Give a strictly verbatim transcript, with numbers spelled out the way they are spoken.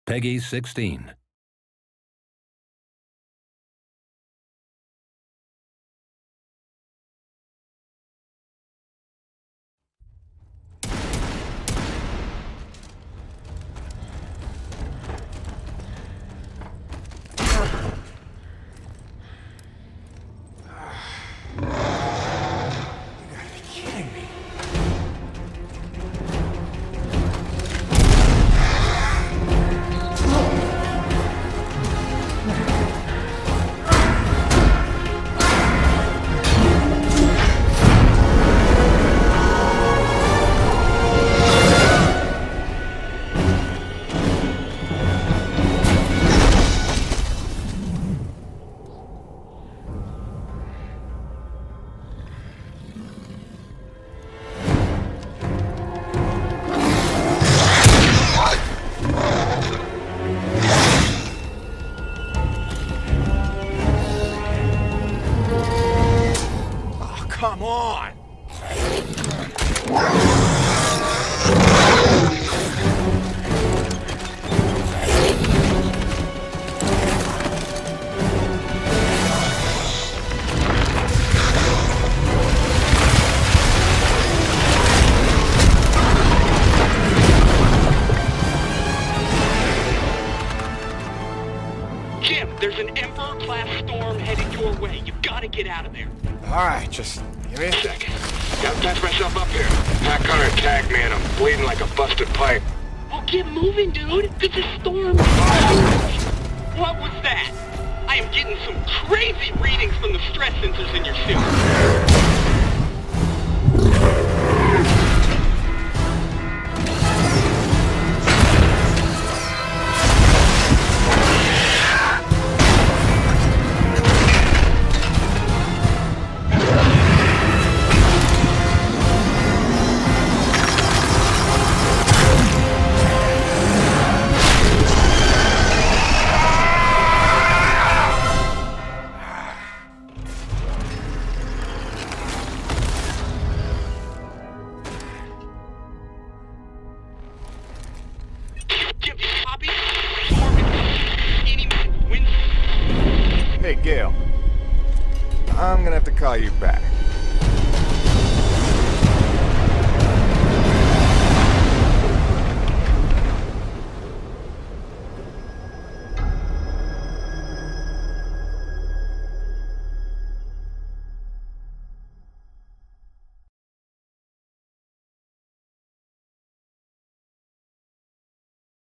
Peggy sixteen. Come on! Jim, there's an Emperor-class storm headed your way. You've got to get out of there. Alright, just give me a second. Gotta patch myself up here. Pack car attacked me and I'm bleeding like a busted pipe. Oh, get moving, dude! It's a storm! What was that? I am getting some crazy readings from the stress sensors in your suit. Hey, Gale. I'm gonna have to call you back.